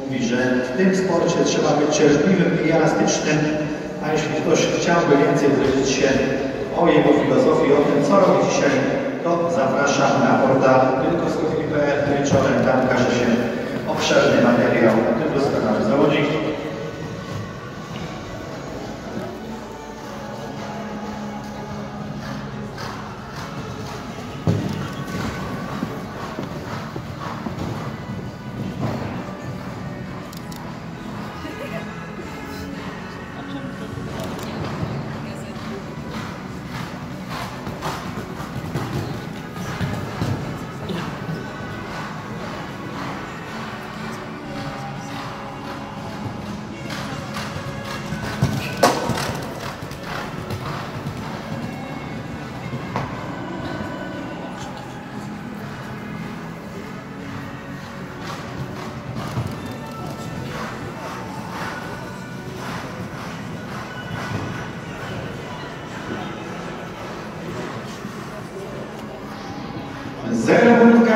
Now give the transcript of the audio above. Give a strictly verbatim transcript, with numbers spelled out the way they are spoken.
mówi, że w tym sporcie trzeba być cierpliwym i elastycznym, a jeśli ktoś chciałby więcej dowiedzieć się o jego filozofii, o tym, co robi dzisiaj, to zapraszam na portal tylko skok kropka p l wieczorem. Tam ukaże się obszerny materiał o tym doskonałym zawodniku. Zero